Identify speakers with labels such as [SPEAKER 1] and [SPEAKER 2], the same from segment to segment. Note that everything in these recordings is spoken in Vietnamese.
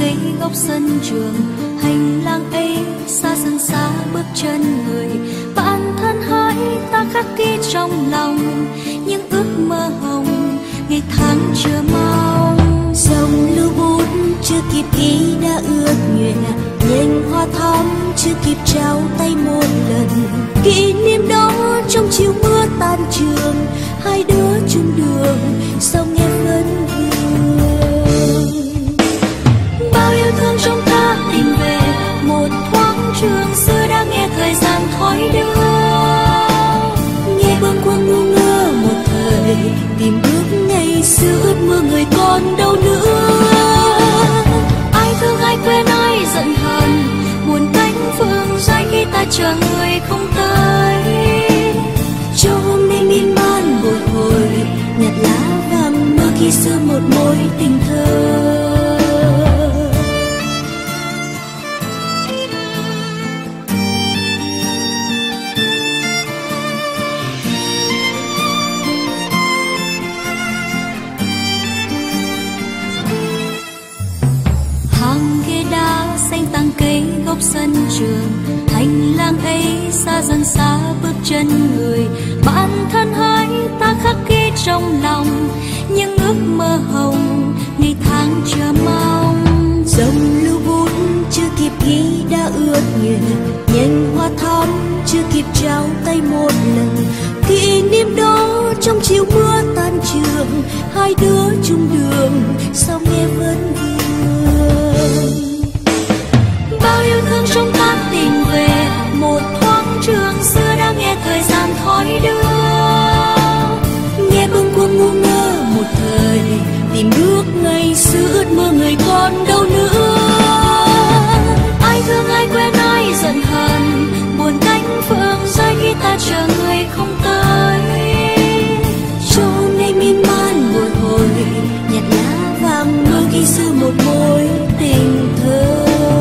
[SPEAKER 1] cây góc sân trường, hành lang ấy xa dần xa bước chân người. Bản thân hỡi ta khắc ghi trong lòng những ước mơ hồng, ngày tháng chờ mong.
[SPEAKER 2] Dòng lưu bút chưa kịp ghi đã ước nguyện, nhành hoa thắm chưa kịp trao tay một lần. Kỷ niệm đó trong chiều mưa tan trường, hai đứa chung đường sao nghe vẫn vương.
[SPEAKER 1] Bao yêu thương trong ta tìm về một thoáng trường xưa, đã nghe thời gian thói đưa.
[SPEAKER 2] Nghe bâng khuâng ngu ngơ một thời, tìm bước ngày xưa ước mơ người còn đâu nữa.
[SPEAKER 1] Ai thương ai quên ai giận hờn, buồn cánh phương rơi khi ta chờ người không tới.
[SPEAKER 2] Cho hôm nay miên man bồi hồi, nhặt lá vàng mơ khi xưa một mối tình thơ.
[SPEAKER 1] Góc sân trường, hành lang ấy xa dần xa bước chân người. Bản thân hỡi ta khắc ghi trong lòng những ước mơ hồng, ngày tháng chờ mong.
[SPEAKER 2] Dòng lưu bút chưa kịp ghi đã ước nguyện, nhành hoa thắm chưa kịp trao tay một lần. Kỷ niệm đó trong chiều mưa tan trường, hai đứa chung đường sao nghe vẫn vương.
[SPEAKER 1] Bao yêu thương trong ta tìm về một thoáng trường xưa, đã nghe thời gian thói đưa.
[SPEAKER 2] Nghe bâng khuâng ngu ngơ một thời, tìm bước ngày xưa ước mơ người còn đâu nữa.
[SPEAKER 1] Ai thương ai quên ai giận hờn, buồn cánh phương rơi khi ta chờ người không tới.
[SPEAKER 2] Cho hôm nay miên man bồi hồi, nhặt lá vàng mơ khi xưa một mối tình thơ.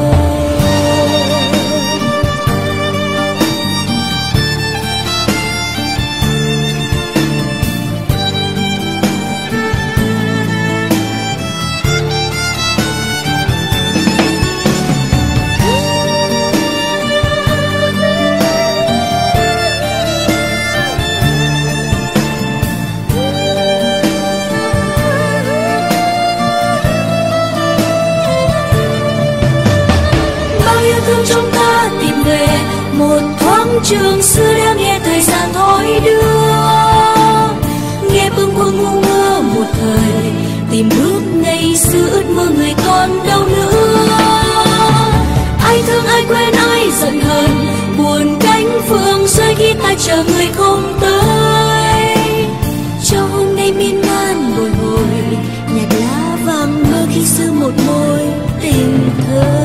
[SPEAKER 1] Trong ta tìm về một thoáng trường xưa, đã nghe thời gian thói đưa.
[SPEAKER 2] Nghe bâng khuâng ngu ngơ một thời, tìm bước ngày xưa ước mơ người còn đâu nữa.
[SPEAKER 1] Ai thương ai quên ai giận hờn,
[SPEAKER 2] buồn cánh phương rơi khi ta chờ người không tới. Cho hôm nay miên man bồi hồi, nhặt lá vàng mơ khi xưa một mối tình thơ.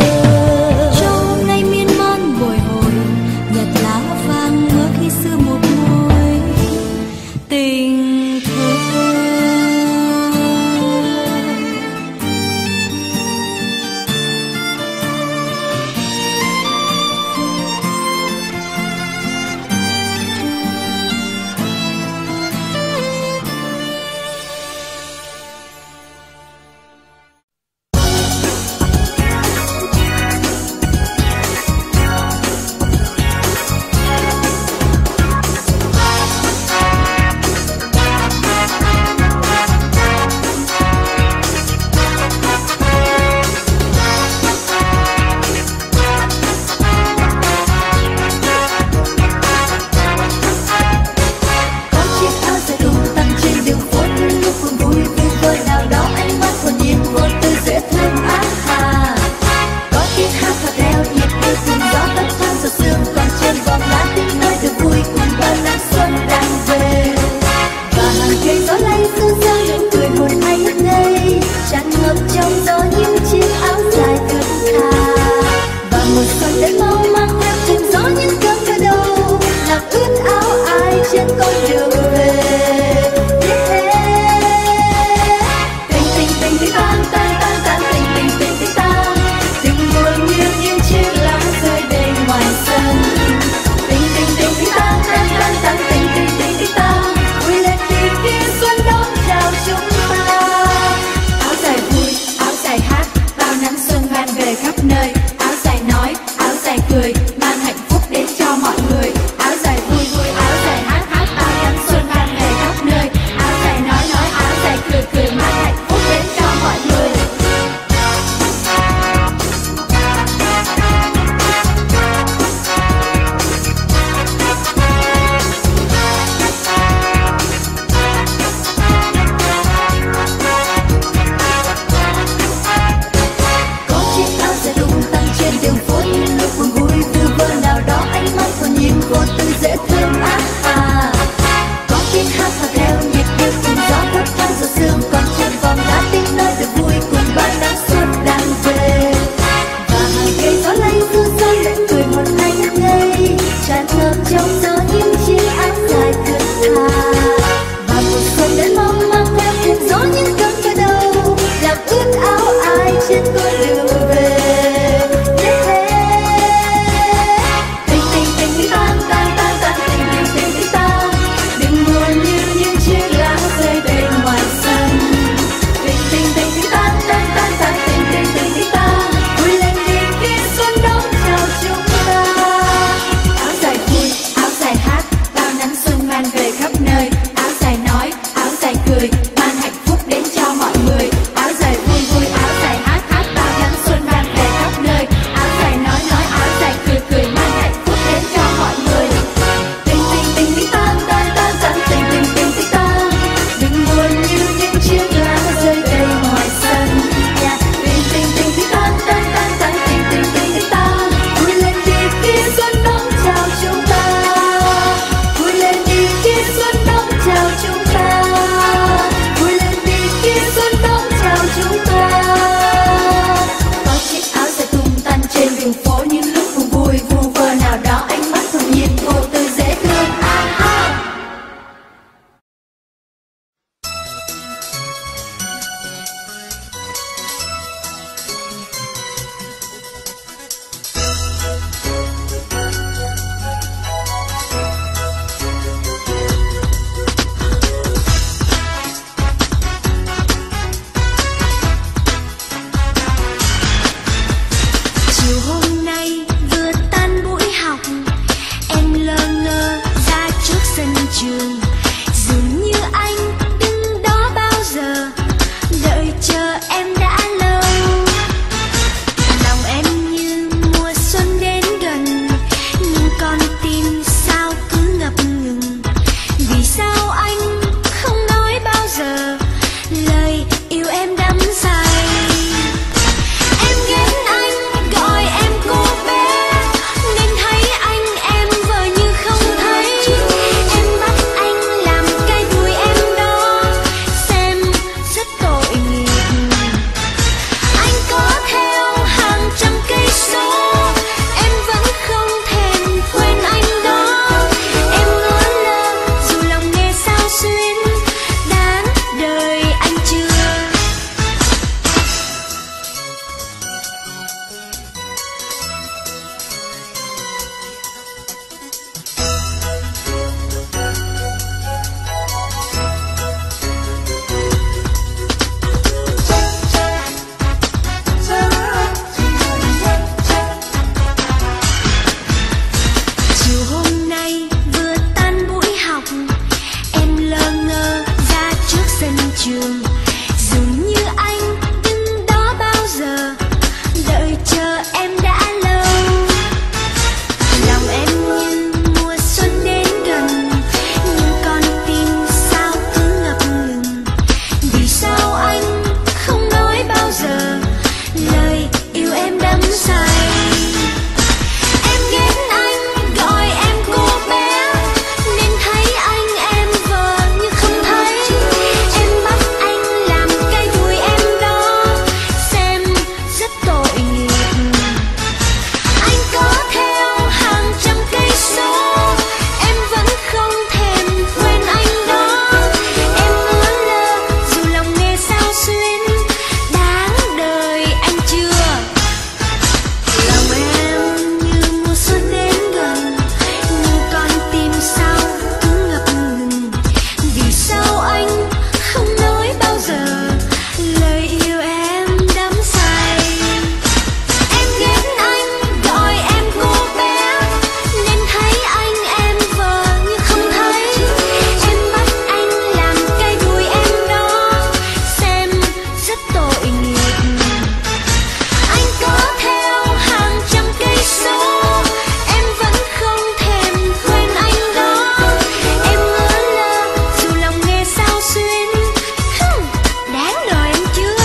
[SPEAKER 2] trường. Dường như anh đứng đó bao giờ, đợi chờ em đã lâu. Lòng em như mùa xuân đến gần, nhưng con tim sao cứ ngập ngừng. Vì sao anh không nói bao giờ lời yêu em đắm say? Em ghét anh gọi em cô bé, nên thấy anh em vờ như không thấy. Em bắt anh làm cái đuôi em đó, xem rất tội nghiệp. Anh có theo hàng trăm cây số, em vẫn không thèm quên anh đó. Em ngỡ lơ dù lòng nghe sao xuyến, đáng đời anh chưa. Lòng em như mùa xuân đến gần, nhưng con tim sao cứ ngập ngừng. Vì sao anh không nói bao giờ lời yêu em đắm say? Em ghét anh gọi em cô bé, nên thấy anh em vờ như không thấy. Em bắt anh làm cái đuôi em đó, xem rất tội nghiệp. Anh có theo hàng trăm cây số, em vẫn không thèm quên anh đó. Em ngỡ lơ dù lòng nghe sao xuyến, đáng đời anh chưa.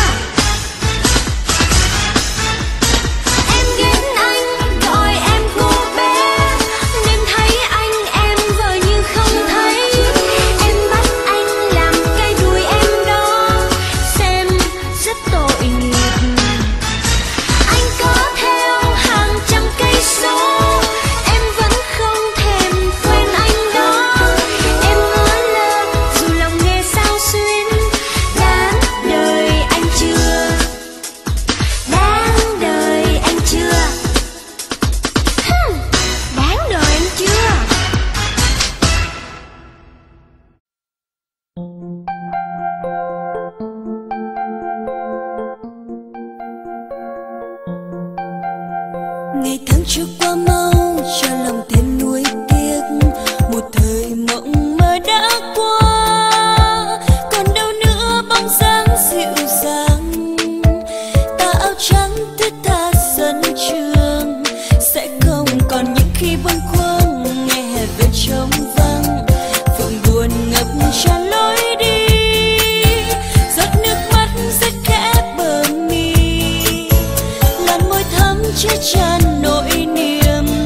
[SPEAKER 2] Em ghét anh gọi em cô bé, nên thấy anh em vờ như không thấy. Em bắt anh làm cái đuôi em đó, xem rất tội nghiệp. Anh có theo hàng trăm cây số, em vẫn không thèm quên anh đó. Em ngỡ lơ dù lòng nghe sao xuyến, đáng đời anh chưa. Đáng đời anh chưa. Đáng đời anh chưa. Ngày tháng trôi qua mau, cho lòng thêm nuối tiếc. Một thời mộng mơ đã qua, còn đâu nữa bóng dáng dịu dàng. Tà áo trắng thướt tha sân trường, sẽ không còn những khi bâng khuâng nghe hè về trống vắng. Phượng buồn ngập tràn lối đi, giọt nước mắt rơi khẽ bờ mi, làn môi thắm chứa chan nỗi niềm.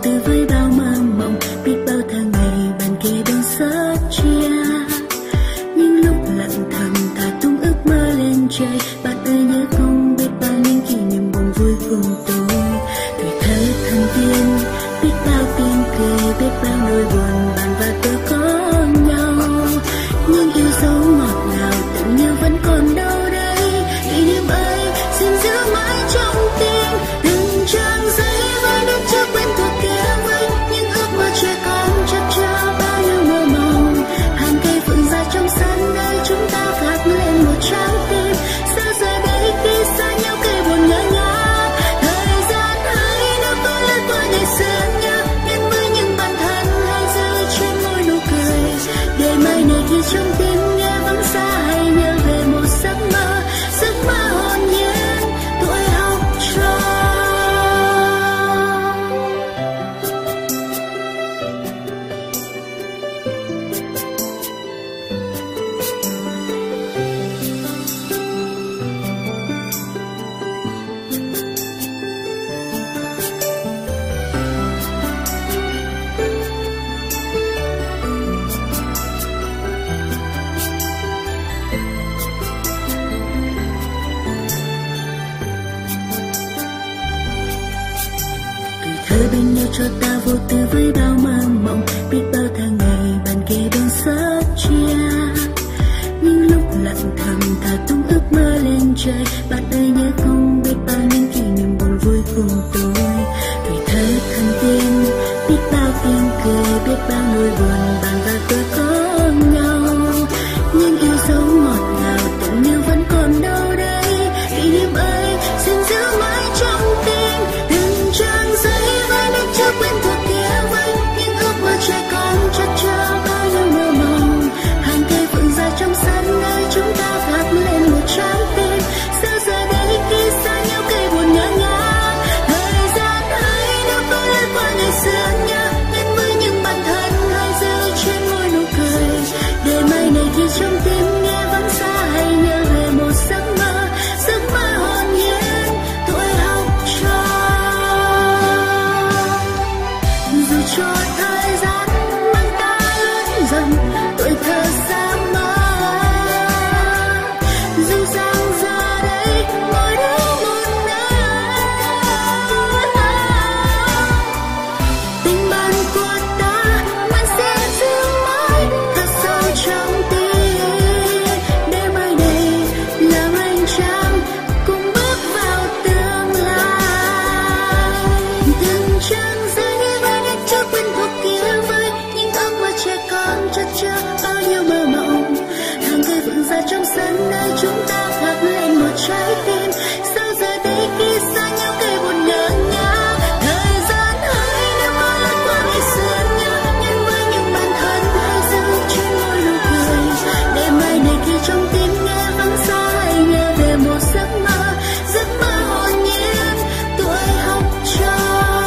[SPEAKER 2] tư với bao mơ mộng, biết bao tháng ngày bàn kề bên sát chia. Những lúc lặng thầm thả tung ước mơ lên trời, bạn ơi nhớ không biết bao những kỷ niệm buồn vui cùng tôi. Tuổi thơ thần tiên, biết bao tiếng cười, biết bao nỗi buồn bạn và tôi có nhau. Nhưng yêu dấu ngọt ngào tưởng như vẫn còn đâu đây. Kỷ niệm ấy xin giữ mãi trong tim, từng trang giấy với đất chưa quen thuộc kia với những ước mơ trẻ con chắp cho bao nhiêu mơ mộng. Hàng cây phượng dài trong sân nơi chúng ta khắc lên một trái tim. Sao giờ đây khi xa nhau cây buồn ngỡ ngàng, thời gian hãy đâu có lướt qua ngày xưa nhớ đến với những bản thân hay giữ trên môi nụ cười. Để mai này khi trong tim nghe vắng xa hãy nhớ về một giấc mơ hồn nhiên tuổi học trò. Thơ bên nhau cho ta vô tư với bao mơ mộng, biết bao tháng ngày bàn kề bên sát chia. Những lúc lặng thầm thả tung ước mơ lên trời, bạn ơi nhớ không biết bao những kỷ niệm buồn vui cùng tôi. Tuổi thơ thần tiên, biết bao tiếng cười, biết bao nỗi buồn bạn và tôi có nhau. Nhưng yêu dấu ngọt ngào tưởng như vẫn còn đâu đây. Kỷ niệm ấy xin giữ mãi trong tim, từng trang giấy với đất chưa quen thuộc kia với những ước mơ trẻ con chắp cho bao nhiêu mơ mộng. Hàng cây phượng dài trong sân nơi chúng ta khắc lên một trái tim. Sao giờ đây khi xa nhau cây buồn ngỡ ngàng, thời gian hãy đâu có lướt qua ngày xưa nhớ đến với những bản thân hay giữ trên môi nụ cười. Để mai này khi trong tim nghe vắng xa hãy nhớ về một giấc mơ hồn nhiên tuổi học trò. Dù cho thời gian mang ta lớn dần, tuổi thơ xa mơ, dù rằng giờ đây mỗi đứa một nơi. Tình bạn của ta vẫn sẽ giữ mãi thật sâu trong tim. Để mai này làm anh chàng cùng bước vào tương lai. Từng trang giấy với đất chưa quen thuộc kia với những ước mơ trẻ con chất chứa bao nhiêu mơ mộng. Hàng cây vượng dài trong sân nơi chúng ta khắc lên một trái tim. Sao giờ đây khi xa nhau cây buồn ngỡ ngàng, thời gian hãy đâu có lướt qua ngày xưa nhớ đến với những bản thân hay giữ trên môi nụ cười. Để mai này khi trong tim nghe vắng xa hãy nhớ về một giấc mơ hồn nhiên tuổi học trò.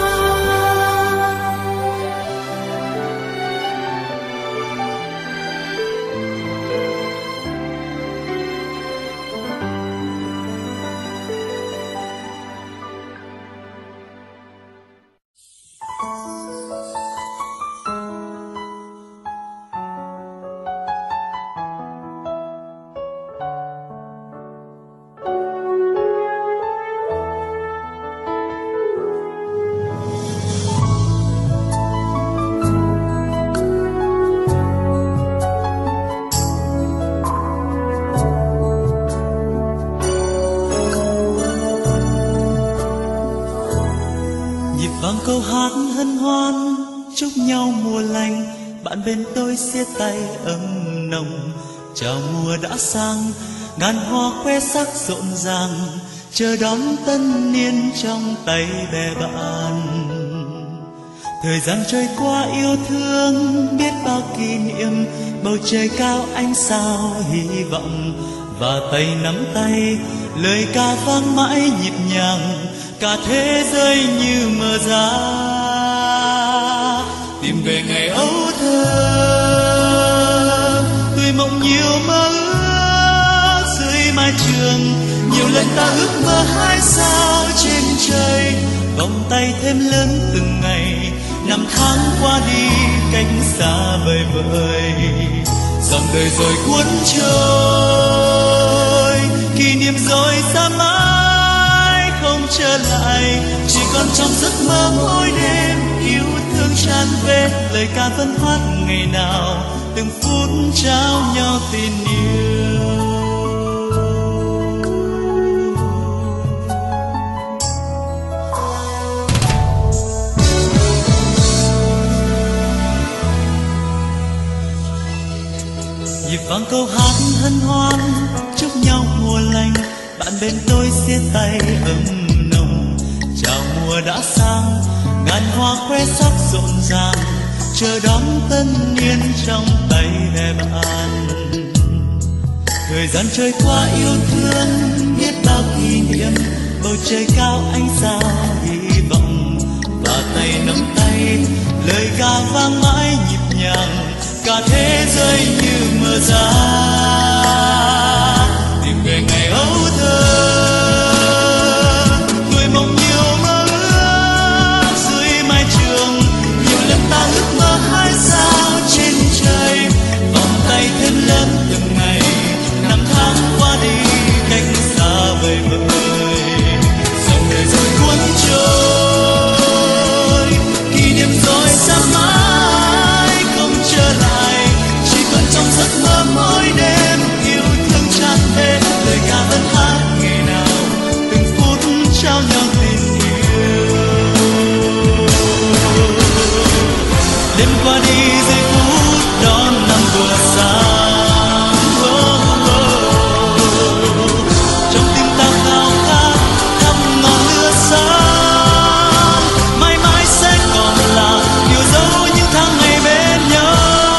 [SPEAKER 3] Nhịp vang câu hát hân hoan chúc nhau mùa lành, bạn bên tôi siết tay ấm nồng. Chào mùa đã sang, ngàn hoa khoe sắc rộn ràng, chờ đón tân niên trong tay bè bạn. Thời gian trôi qua yêu thương biết bao kỷ niệm, bầu trời cao ánh sao hy vọng, và tay nắm tay lời ca vang mãi nhịp nhàng, cả thế giới như mơ ra tìm về ngày ấu thơ. Tuổi mộng nhiều mơ ước dưới mái trường, nhiều lần ta ước mơ hai sao trên trời, vòng tay thêm lớn từng ngày, qua đi cách xa vời vợi, dòng đời rồi cuốn trôi, kỷ niệm rồi xa mãi không trở lại, chỉ còn trong giấc mơ mỗi đêm yêu thương tràn về, lời ca vẫn hát ngày nào từng phút trao nhau tình yêu. Nhịp vang câu hát hân hoan chúc nhau mùa lành, bạn bên tôi xiết tay ấm nồng, chào mùa đã sang, ngàn hoa khoe sắc rộn ràng, chờ đón tân niên trong tay bè bạn. Thời gian trôi qua yêu thương biết bao kỷ niệm, bầu trời cao ánh sao hy vọng, và tay nắm tay lời ca vang mãi nhịp nhàng, cả thế giới như mơ ra tìm về ngày ấu thơ, tuổi mộng nhiều mơ ước dưới mái trường, nhiều lần ta ước mơ hai sao trên trời, vòng tay thêm lớn từng ngày, năm tháng qua đi cách xa vời vợi, dòng đời rồi cuốn trôi, kỷ niệm rồi xa mãi không trở lại, chỉ còn trong giấc mơ mỗi đêm yêu thương tràn về, lời ca vẫn hát ngày nào từng phút trao nhau tình yêu. Đêm qua đi giây phút đón năm vừa sáng, trong tim ta khao khát thắp ngọn lửa sáng, mãi mãi sẽ còn là điều dấu những tháng ngày bên nhau,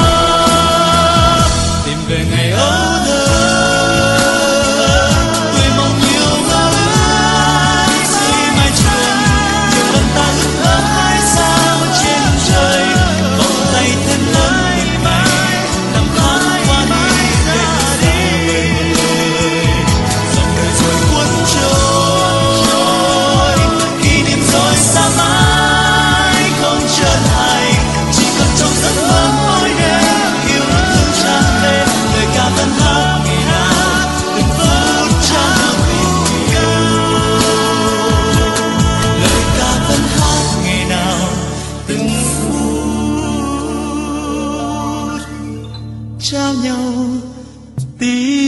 [SPEAKER 3] tìm về ngày ấu thơ, tuổi mộng nhiều mơ ước dưới mái trường, nhiều lần ta ước mơ hai sao trên trời, vòng tay thêm lớn từng ngày, năm tháng qua đi cách xa vời vợi, dòng đời rồi cuốn trôi, kỷ niệm rồi xa mãi không trở lại, chỉ còn trong giấc mơ mỗi đêm yêu thương tràn về, lời ca vẫn hát ngày nào từng phút trao nhau tình yêu, lời ca vẫn hát ngày nào từng phút trao nhau tình yêu.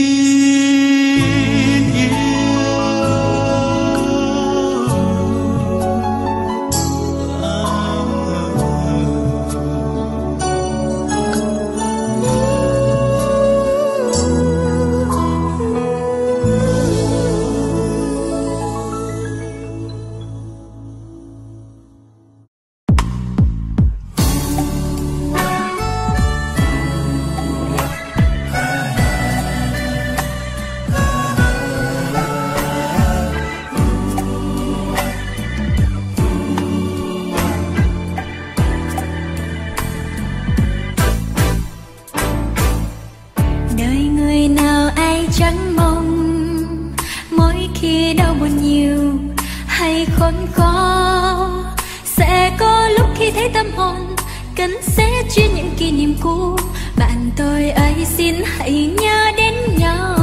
[SPEAKER 1] Đời người nào ai chẳng mong, mỗi khi đau buồn nhiều hay khốn khó, sẽ có lúc khi thấy tâm hồn cần sẽ chia những kỷ niệm cũ, bạn tôi ấy xin hãy nhớ đến nhau.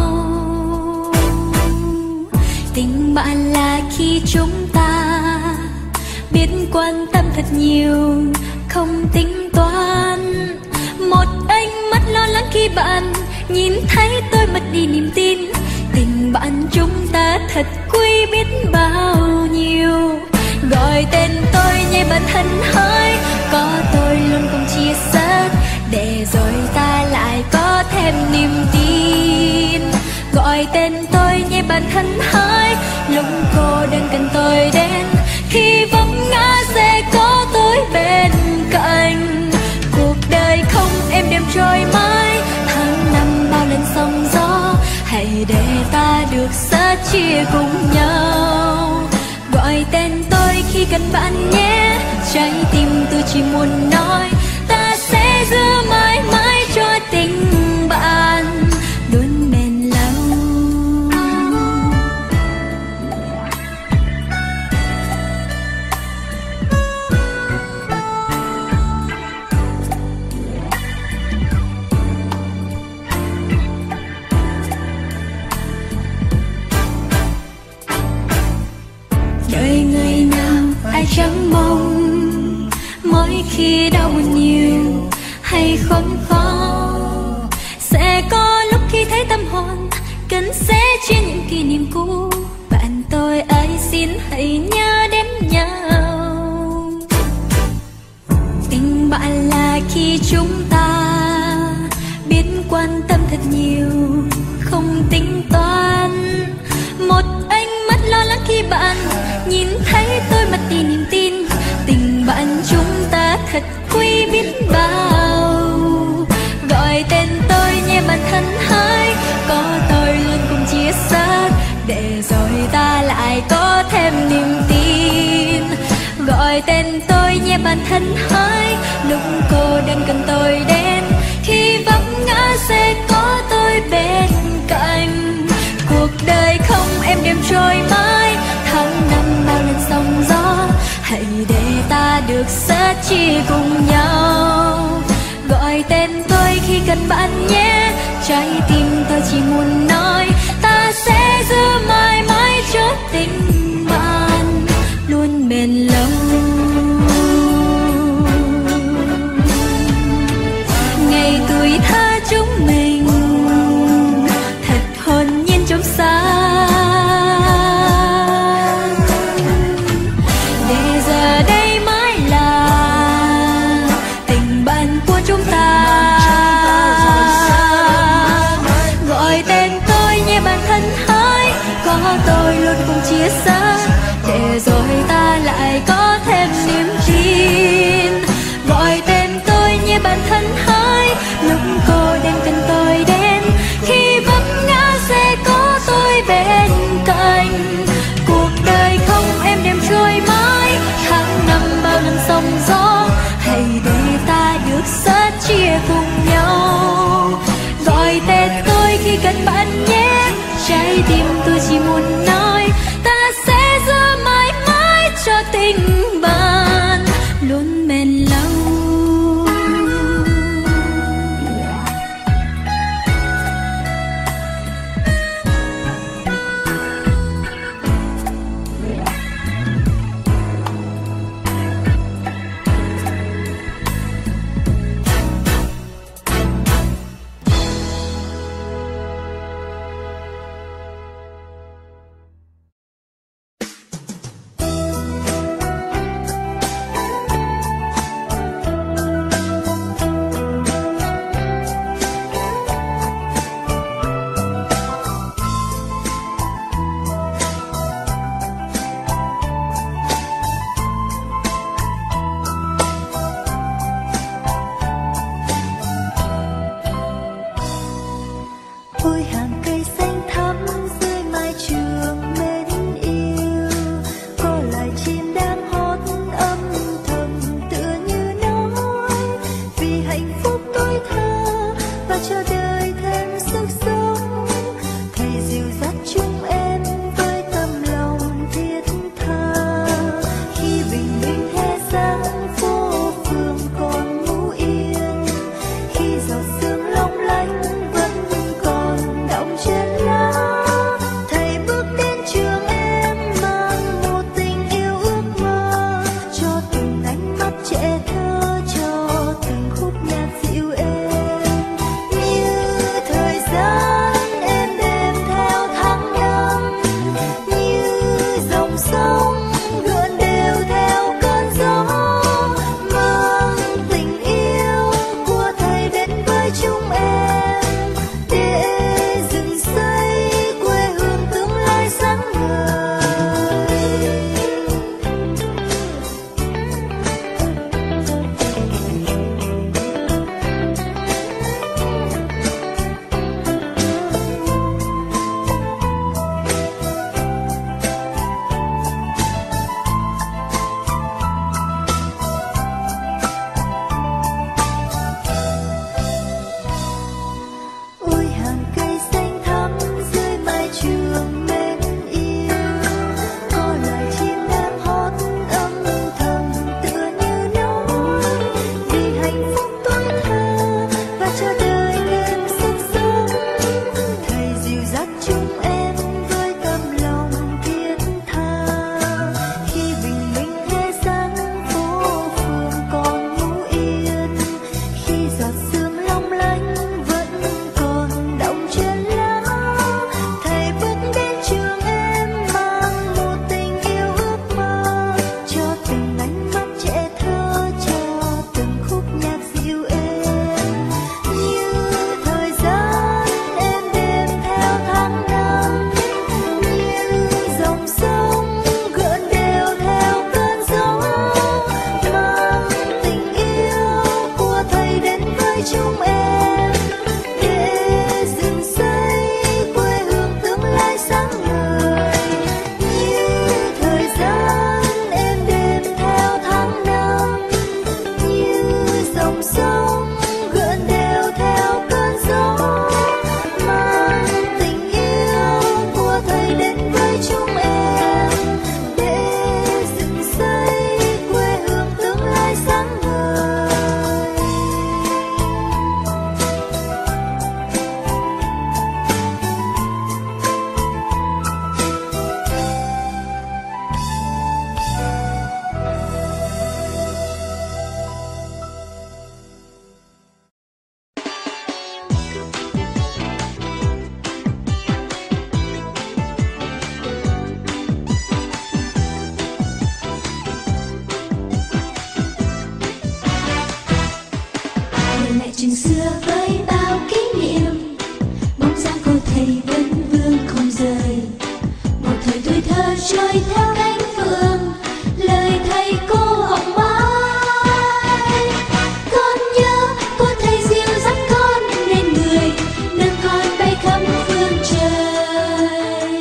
[SPEAKER 1] Tình bạn là khi chúng ta biết quan tâm thật nhiều, không tính toán. Một ánh mắt lo lắng khi bạn nhìn thấy tôi mất đi niềm tin, tình bạn chúng ta thật quý biết bao nhiêu. Gọi tên tôi nhé bạn thân hỡi, có tôi luôn cùng chia sẻ, để rồi ta lại có thêm niềm tin. Gọi tên tôi nhé bạn thân hỡi, lúc cô đơn cần tôi đến, khi vấp ngã sẽ có tôi bên cạnh. Cuộc đời không êm đềm trôi mãi, tháng năm bao lần sóng gió, hãy để ta được sẻ chia cùng nhau. Gọi tên tôi khi cần bạn nhé, trái tim tôi chỉ muốn nói, ta sẽ giữ mãi mãi cho tình bạn luôn bền lâu. chẳng mong mỗi khi đau nhiều hay khốn khó sẽ có lúc khi thấy tâm hồn cần sẽ chia những kỷ niệm cũ. Bạn tôi ơi xin hãy nhớ đến nhau. Tình bạn là khi chúng ta biết quan tâm thật nhiều, không tính toán. Một ánh mắt lo lắng khi bạn nhìn thấy tôi mất đi niềm tin. Tình bạn chúng ta thật quý biết bao. Gọi tên tôi nhé bạn thân hỡi, có tôi luôn cùng chia sẻ để rồi ta lại có thêm niềm tin. Gọi tên tôi nhé bạn thân hỡi, lúc cô đơn cần tôi đến, khi vấp ngã sẽ có tôi bên cạnh. Cuộc đời không êm đềm trôi mãi, tháng năm bao lần sóng gió, hãy để ta được sẻ chia cùng nhau. Gọi tên tôi khi cần bạn nhé, trái tim tôi chỉ muốn nói ta sẽ giữ mãi mãi cho tình bạn luôn bền lâu. Ngày tuổi thơ chúng mình thật hồn nhiên trong sáng, để giờ đây mãi là tình bạn của chúng ta. Gọi tên tôi nhé bạn thân hỡi, có tôi luôn cùng chia sẻ trôi theo cánh phượng, lời thầy cô học mãi. Con nhớ cô thầy dìu dắt con nên người, nâng con bay khắp phương trời.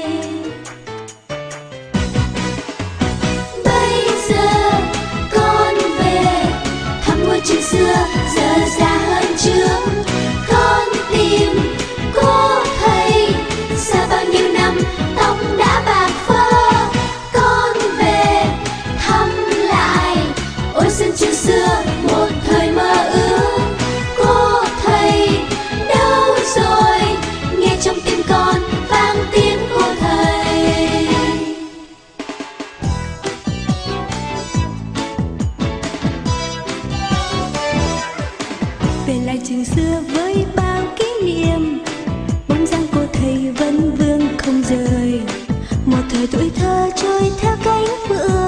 [SPEAKER 1] Bây giờ con về thăm ngôi trường xưa giờ già hơn trước. Con tìm cô thầy xa bao nhiêu năm tóc đã bạc phơ. Con về thăm lại ôi sân trường xưa một thời mơ ước. Cô thầy đâu rồi, nghe trong tim con vang tiếng cô thầy. Về lại trường xưa với bao kỷ niệm, bóng dáng cô thầy vẫn vương không rời. Một thời tuổi thơ trôi theo cánh phượng,